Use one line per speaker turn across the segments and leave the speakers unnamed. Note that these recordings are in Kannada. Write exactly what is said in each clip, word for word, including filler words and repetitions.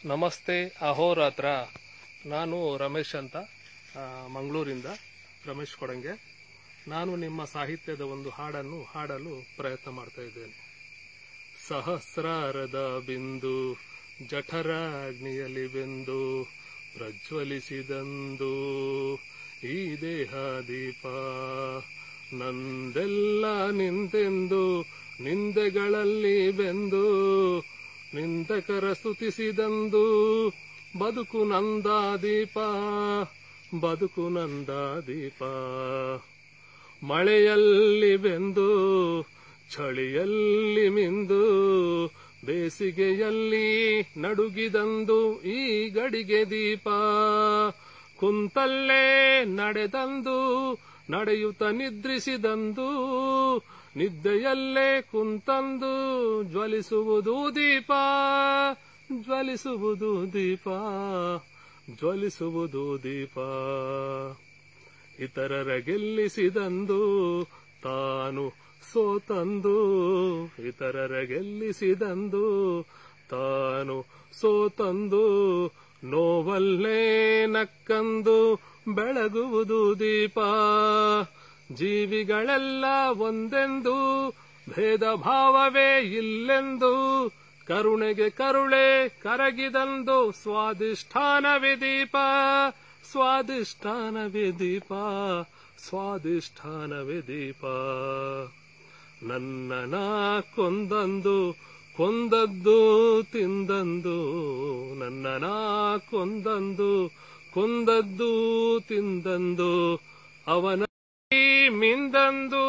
ನಮಸ್ತೆ ಅಹೋರಾತ್ರ. ನಾನು ರಮೇಶ್ ಅಂತ, ಮಂಗಳೂರಿಂದ ರಮೇಶ್ ಕೊಡಂಗೆ. ನಾನು ನಿಮ್ಮ ಸಾಹಿತ್ಯದ ಒಂದು ಹಾಡನ್ನು ಹಾಡಲು ಪ್ರಯತ್ನ ಮಾಡ್ತಾ ಇದ್ದೇನೆ. ಸಹಸ್ರಾರದ ಬಿಂದು ಜಠರಾಗ್ನಿಯಲ್ಲಿ ಬೆಂದು ಪ್ರಜ್ವಲಿಸಿದಂದು ಈ ದೇಹ ದೀಪ, ನಂದೆಲ್ಲ ನಿಂತೆಂದು ನಿಂದೆಗಳಲ್ಲಿ ಬೆಂದು ನಿಂದಕರ ಸ್ತುತಿಸಿದಂದು ಬದುಕು ನಂದಾದೀಪ, ಬದುಕು ನಂದಾದೀಪ. ಮಳೆಯಲ್ಲಿ ಬೆಂದು ಚಳಿಯಲ್ಲಿ ಮಿಂದು ಬೇಸಿಗೆಯಲ್ಲಿ ನಡುಗಿದಂದು ಈ ಗಡಿಗೆ ದೀಪ, ಕುಂತಲ್ಲೇ ನಡೆದಂದು ನಡೆಯುತ್ತ ನಿದ್ರಿಸಿದಂದು ನಿದ್ದೆಯಲ್ಲೇ ಕುಂತಂದು ಜ್ವಲಿಸುವುದು ದೀಪ, ಜ್ವಲಿಸುವುದು ದೀಪ, ಜ್ವಲಿಸುವುದು ದೀಪ. ಇತರರ ಗೆಲ್ಲಿಸಿದಂದು ತಾನು ಸೋತಂದು, ಇತರರ ಗೆಲ್ಲಿಸಿದಂದು ತಾನು ಸೋತಂದು ನೋವಲ್ಲೇ ನಕ್ಕಂದು ಬೆಳಗುವುದು ದೀಪ. ಜೀವಿಗಳೆಲ್ಲ ಒಂದೆಂದು ಭೇದ ಭಾವವೇ ಇಲ್ಲೆಂದು ಕರುಣೆಗೆ ಕರುಳೆ ಕರಗಿದಂದು ಸ್ವಾಧಿಷ್ಠಾನವೇ ದೀಪ, ಸ್ವಾಧಿಷ್ಠಾನವೇ ದೀಪ, ಸ್ವಾಧಿಷ್ಠಾನವೇ ದೀಪ. ನನ್ನನ ಕೊಂದಂದು ಕೊಂದದ್ದು ತಿಂದಂದು, ನನ್ನನ ಕೊಂದಂದು ಕೊಂದದ್ದು ತಿಂದಂದು ಅವನ ಮಿಂದಂದು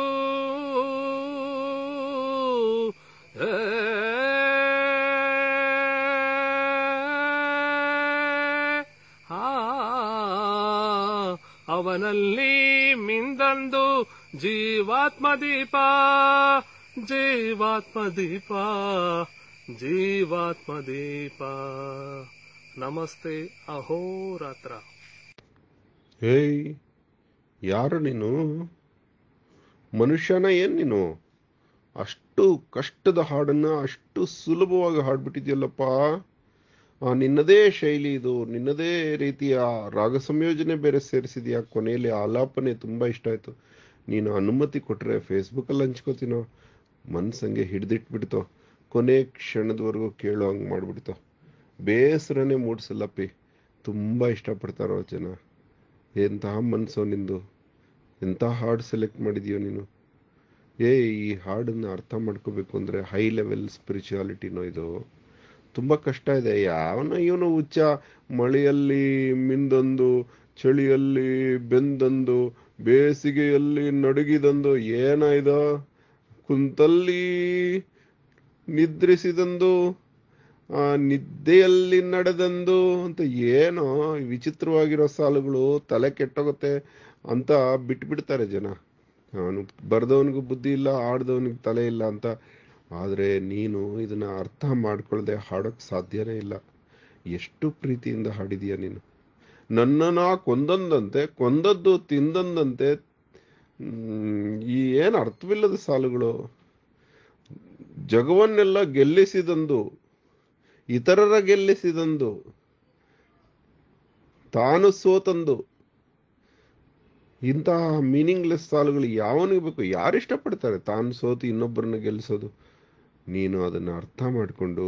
ಅವನಲ್ಲಿ ಮಿಂದಂದು ಜೀವಾತ್ಮ ದೀಪ, ಜೀವಾತ್ಮ ದೀಪ, ಜೀವಾತ್ಮ ದೀಪ. ನಮಸ್ತೆ ಅಹೋರಾತ್ರ.
ಹೇಯ್, ಯಾರು ನೀನು? ಮನುಷ್ಯನ ಏನ್ ನೀನು? ಅಷ್ಟು ಕಷ್ಟದ ಹಾಡನ್ನ ಅಷ್ಟು ಸುಲಭವಾಗಿ ಹಾಡ್ಬಿಟ್ಟಿದ್ಯಲ್ಲಪ್ಪ. ಆ ನಿನ್ನದೇ ಶೈಲಿ ಇದು, ನಿನ್ನದೇ ರೀತಿಯ ರಾಗ ಸಂಯೋಜನೆ ಬೇರೆ ಸೇರಿಸಿದ್ಯಾ. ಕೊನೆಯಲ್ಲಿ ಆಲಾಪನೆ ತುಂಬಾ ಇಷ್ಟ ಆಯ್ತು. ನೀನು ಅನುಮತಿ ಕೊಟ್ರೆ ಫೇಸ್ಬುಕ್ ಅಲ್ಲಿ ಹಂಚ್ಕೋತೀನೋ, ಮನ್ಸಂಗೆ ಹಿಡ್ದಿಟ್ಬಿಡ್ತೋ, ಕೊನೆ ಕ್ಷಣದವರೆಗೂ ಕೇಳೋ ಹಂಗೆ ಮಾಡ್ಬಿಡ್ತೋ. ಬೇಸರನೇ ಮೂಡ್ಸಲ್ಲಪ್ಪಿ. ತುಂಬಾ ಇಷ್ಟಪಡ್ತಾರೋ ಜನ. ಎಂತಹ ಮನ್ಸೋ ನಿಂದು, ಎಂಥ ಹಾಡು ಸೆಲೆಕ್ಟ್ ಮಾಡಿದೀಯೋ ನೀನು. ಏ ಈ ಹಾಡನ್ನು ಅರ್ಥ ಮಾಡ್ಕೋಬೇಕು ಅಂದರೆ ಹೈ ಲೆವೆಲ್ ಸ್ಪಿರಿಚುಯಾಲಿಟಿನೋ ಇದು. ತುಂಬ ಕಷ್ಟ ಇದೆ. ಯಾವನ ಇವನು ಹುಚ್ಚ ಮಳೆಯಲ್ಲಿ ಮಿಂದೊಂದು ಚಳಿಯಲ್ಲಿ ಬೆಂದಂದು ಬೇಸಿಗೆಯಲ್ಲಿ ನಡುಗಿದಂದು ಏನ ಇದು, ಕುಂತಲ್ಲಿ ನಿದ್ರಿಸಿದಂದು ಆ ನಿದ್ದೆಯಲ್ಲಿ ನಡೆದಂದು ಅಂತ ಏನೋ ವಿಚಿತ್ರವಾಗಿರೋ ಸಾಲುಗಳು. ತಲೆ ಕೆಟ್ಟೋಗುತ್ತೆ ಅಂತ ಬಿಟ್ಬಿಡ್ತಾರೆ ಜನ. ಅವನು ಬರ್ದವನಿಗೂ ಬುದ್ಧಿ ಇಲ್ಲ, ಆಡ್ದವನಿಗೆ ತಲೆ ಇಲ್ಲ ಅಂತ. ಆದರೆ ನೀನು ಇದನ್ನ ಅರ್ಥ ಮಾಡ್ಕೊಳ್ಳದೆ ಹಾಡೋಕ್ ಸಾಧ್ಯನೇ ಇಲ್ಲ. ಎಷ್ಟು ಪ್ರೀತಿಯಿಂದ ಹಾಡಿದೀಯ ನೀನು. ನನ್ನನ ಕೊಂದಂದಂತೆ ಕೊಂದದ್ದು ತಿಂದಂದಂತೆ. ಈ ಏನು ಅರ್ಥವಿಲ್ಲದ ಸಾಲುಗಳು. ಜಗವನ್ನೆಲ್ಲ ಗೆಲ್ಲಿಸಿದಂದು ಇತರರ ಗೆಲ್ಲಿಸಿದಂದು ತಾನು ಸೋತಂದು. ಇಂತಹ ಮೀನಿಂಗ್ಲೆಸ್ ಸಾಲುಗಳು ಯಾವನಿಗೆ ಬೇಕು? ಯಾರು ಇಷ್ಟಪಡ್ತಾರೆ ತಾನು ಸೋತು ಇನ್ನೊಬ್ಬರನ್ನ ಗೆಲ್ಲಿಸೋದು? ನೀನು ಅದನ್ನು ಅರ್ಥ ಮಾಡಿಕೊಂಡು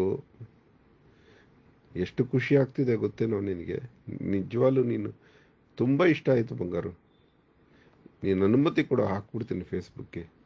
ಎಷ್ಟು ಖುಷಿ ಆಗ್ತಿದೆ ಗೊತ್ತೇನೋ ನಿನಗೆ. ನಿಜವಾಗ್ಲೂ ನೀನು ತುಂಬ ಇಷ್ಟ ಆಯಿತು ಬಂಗಾರು. ನೀನು ಅನುಮತಿ ಕೂಡ ಹಾಕ್ಬಿಡ್ತೀನಿ ಫೇಸ್ಬುಕ್ಗೆ.